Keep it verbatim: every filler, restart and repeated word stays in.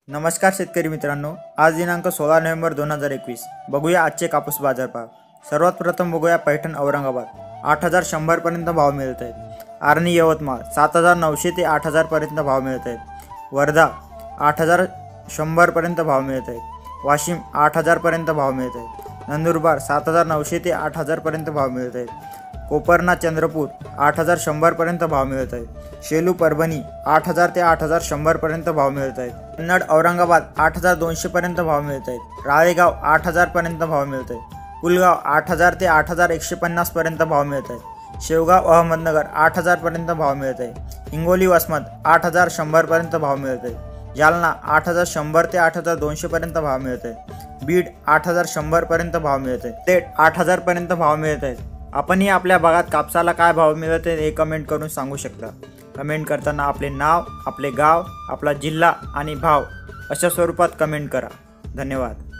नमस्कार शेतकरी मित्रांनो, आज दिनांक सोळा नोव्हेंबर दोन हजार एकवीस. बघूया आजचे कापूस बाजारभाव. सर्वात प्रथम बघूया पैठण औरंगाबाद आठ हजार शंभर पर्यंत भाव मिळत आहेत. आर्णी यवतमाळ सात हजार नऊशे ते आठ हजार पर्यंत भाव मिळत आहेत. वर्धा आठ हजार शंभर पर्यंत भाव मिळत आहेत. वाशिम आठ हजार पर्यंत भाव मिळत आहेत. नंदुरबार सात हजार नऊशे ते आठ हजार पर्यंत भाव मिळत आहेत. कोपरना चंद्रपूर आठ हजार शंभर पर्यंत भाव मिळत आहेत. शेलू परभणी आठ हजार ते आठ हजार शंभर पर्यंत भाव मिळत आहेत. कन्नड औरंगाबाद आठ हजार दोनशे पर्यंत भाव मिळत आहेत. राळेगाव आठ हजार पर्यंत भाव मिळत आहे. पुलगाव आठ हजार ते आठ हजार एकशे पन्नास पर्यंत भाव मिळत आहेत. शेवगाव अहमदनगर आठ हजार पर्यंत भाव मिळत आहे. हिंगोली वसमत आठ हजार शंभर पर्यंत भाव मिळत आहे. जालना आठ हजार शंभर ते आठ हजार दोनशे पर्यंत भाव मिळत आहे. बीड आठ हजार शंभर पर्यंत भाव मिळत आहे. तेट आठ हजार पर्यंत भाव मिळत आहेत. आपणही आपल्या भागात कापसाला काय भाव मिळत आहे हे कमेंट करून सांगू शकता. कमेंट करताना आपले नाव, आपले गाव, आपला जिल्हा आणि भाव अशा स्वरूपात कमेंट करा. धन्यवाद.